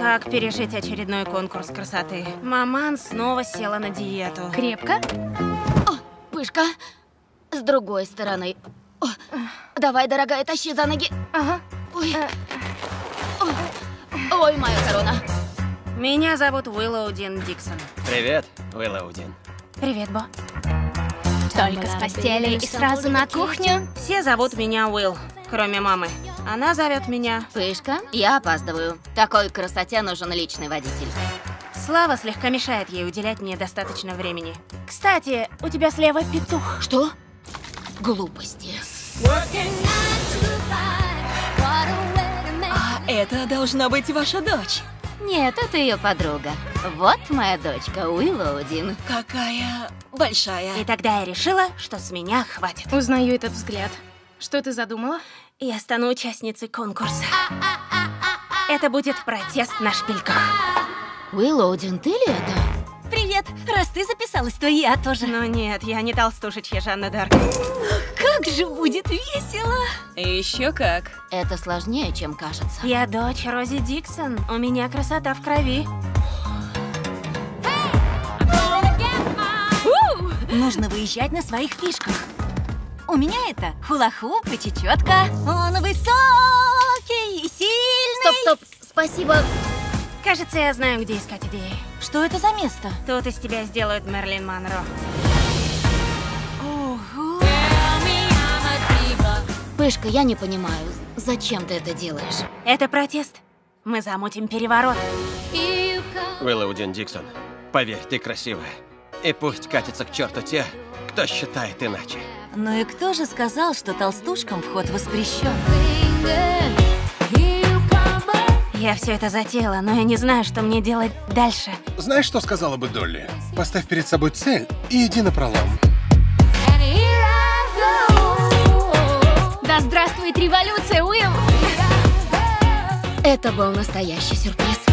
Как пережить очередной конкурс красоты? Маман снова села на диету. Крепко? О, Пышка, с другой стороны. О, давай, дорогая, тащи за ноги. Ага. Ой, ой, моя корона. Меня зовут Уиллоу Дин Диксон. Привет, Уиллоу Дин. Привет, Бо. Только с постели и сразу на кухню. Все зовут меня Уилл, кроме мамы. Она зовет меня... Пышка, я опаздываю. Такой красоте нужен личный водитель. Слава слегка мешает ей уделять мне достаточно времени. Кстати, у тебя слева петух. Что? Глупости. А это должна быть ваша дочь. Нет, это ее подруга. Вот моя дочка, Уиллоу Дин. Какая большая. И тогда я решила, что с меня хватит. Узнаю этот взгляд. Что ты задумала? Я стану участницей конкурса. Это будет протест на шпильках. Уиллоу Дин, ты ли это? Привет, раз ты записалась, то и я тоже. Но нет, я не толстушечья Жанна Дарк. Как же будет весело. Еще как. Это сложнее, чем кажется. Я дочь Рози Диксон. У меня красота в крови. Нужно выезжать на своих фишках. У меня это хула-хуп и чечетка. Он высокий и сильный. Стоп, спасибо. Кажется, я знаю, где искать идеи. Что это за место? Тут из тебя сделают Мерлин Монро. Ого. Пышка, я не понимаю, зачем ты это делаешь? Это протест. Мы замутим переворот. Уиллоу Дин Диксон, поверь, ты красивая. И пусть катятся к черту те, кто считает иначе. Ну и кто же сказал, что толстушкам вход воспрещен? Я все это затеяла, но я не знаю, что мне делать дальше. Знаешь, что сказала бы Долли? Поставь перед собой цель и иди напролом. Да здравствует революция, Уилл! Это был настоящий сюрприз.